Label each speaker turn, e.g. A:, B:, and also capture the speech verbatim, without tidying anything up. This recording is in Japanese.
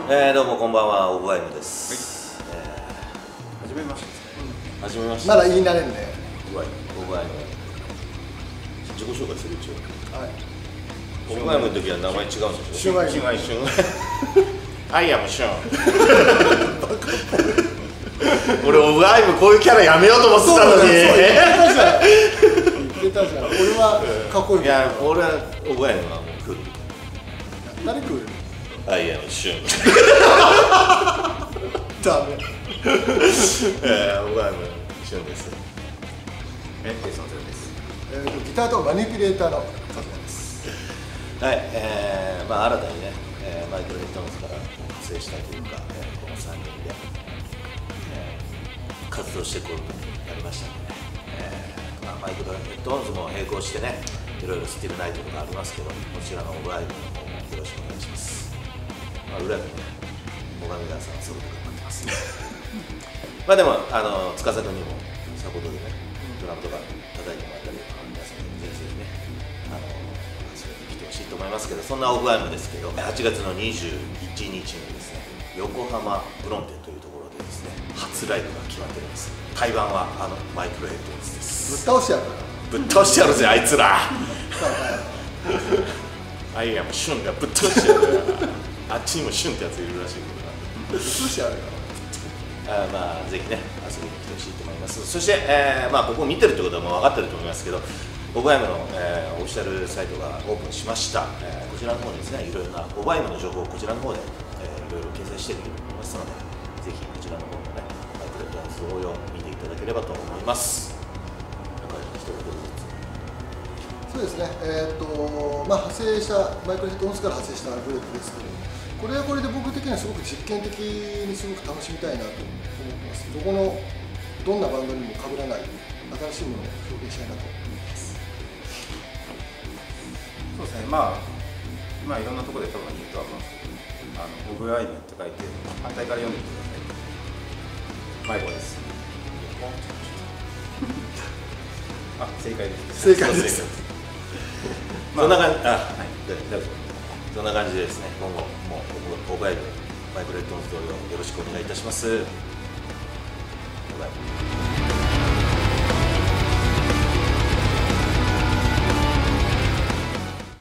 A: えー、どうもこんばんは、オブワイムです。はい。えー、
B: はじめましてですね。
A: はじめまして。
C: まだ言い慣れんね。
A: オブワイム、オブワイム。自己紹介する一応。はい。オブワイムの時は名前違うんでしょ。
C: シュンワイム。
A: シュンワイム。アイアムシュン。俺オブワイムこういうキャラやめようと思ってたのに。
C: 言ってたじゃん。俺はかっこいい。
A: いや、俺はオブワイムはもうクール。
C: 誰クール？
A: アイアムシュン。
C: ダメ。
A: えー、オブワイムシュンです。
B: え、ペースのゼロです。
C: えーとギターとマニピュレーターのカズマです。
A: はい、えー、まあ新たにね、えー、マイクロヘッドホンズから派生したというか、えー、このさんにんで、えー、活動していくことになりましたのでね、えーまあ、マイクロヘッドホンズも並行してね、いろいろスティルナイトとかありますけど、こちらのオブライブの方もよろしくお願いします。まあ、裏でね、小上川さんはソロとか待ってます。まあでも、あの司君にもサポートでね、ドラムとか叩いてもらったり、皆さんにぜひぜひね、あの遊びに来てほしいと思いますけど、そんなオフワイムですけど、はちがつのにじゅういちにちにですね、横浜ブロンテというところでですね、初ライブが決まってるんです。対バンはあのマイクロヘッドホンズです。
C: ぶっ倒してやるから。
A: ぶっ倒してやるぜ、あいつら。アイアムシュンがぶっ倒してやるから。あっちにもシュンってやついるらしいけどな。
C: ぶっ倒してやるから。
A: あまあ、ぜひね、遊びに来てほしいと思います。そして、えーまあ、ここを見てるってことはもう分かってると思いますけど、オブワイムの、えー、オフィシャルサイトがオープンしました。えー、こちらの方にですね、いろいろなオブワイムの情報をこちらの方で、えー、いろいろ掲載していると思いますので、ぜひこちらの方のね、マイクロヘッドホンズ同様見ていただければと思います。なんか一言ずつ。
C: そうですね。えっ、ー、とまあ派生したマイクロヘッドホンズから派生したグループですけど、これはこれで僕的にはすごく実験的にすごく楽しみたいなと思ってます。どこのどんなバンドにも被らない新しいものを表現したいなと思います。
B: そうですね。まあ、まあいろんなところで多分言うとは思うんですけど、あのオブワイムって書いて反対から読んでみてください。マイコです。あ、正解です。
C: 正解です。
A: そんな感じ、あ、はい、どうぞ。そんな感じでですね、今後もオブワイムマイクロヘッドホンズ同様よろしくお願いいたします。バイバイ。